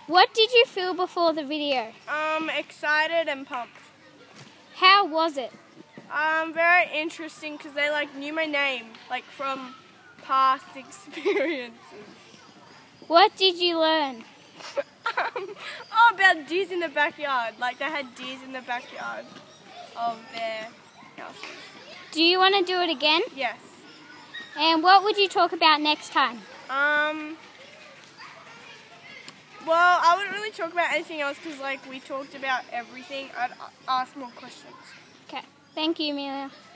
What did you feel before the video? Excited and pumped. How was it? Very interesting because they knew my name, from past experiences. What did you learn? About deers in the backyard. They had deers in the backyard of their houses. Do you want to do it again? Yes. And what would you talk about next time? Well, I wouldn't really talk about anything else because we talked about everything. I'd ask more questions. Okay. Thank you, Amelia.